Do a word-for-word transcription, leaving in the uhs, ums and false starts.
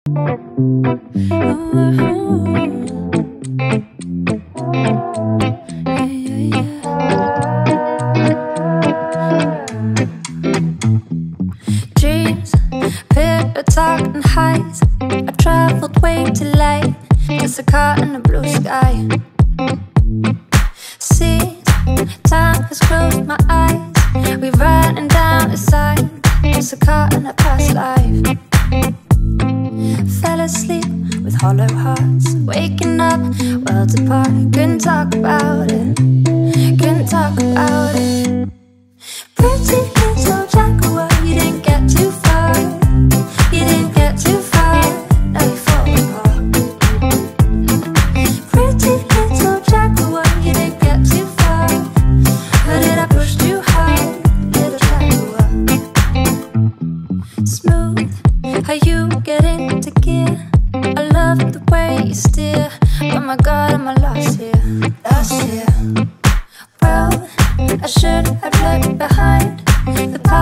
Dreams, pillow talk and highs. I traveled way too late, just a car in the blue sky. See, time has closed my eyes. We're writing down a sign, just a car in a past life. Fell asleep with hollow hearts, waking up worlds apart. Couldn't talk about it, couldn't talk about it. Pretty little jaguar, you didn't get too far. You didn't get too far, now you fall apart. Pretty little jaguar, you didn't get too far. Or did I push too hard, little jaguar? Smooth, how you get into gear. I love the way you steer. Oh my God, am I lost here, lost here. Well, I should have looked behind the past.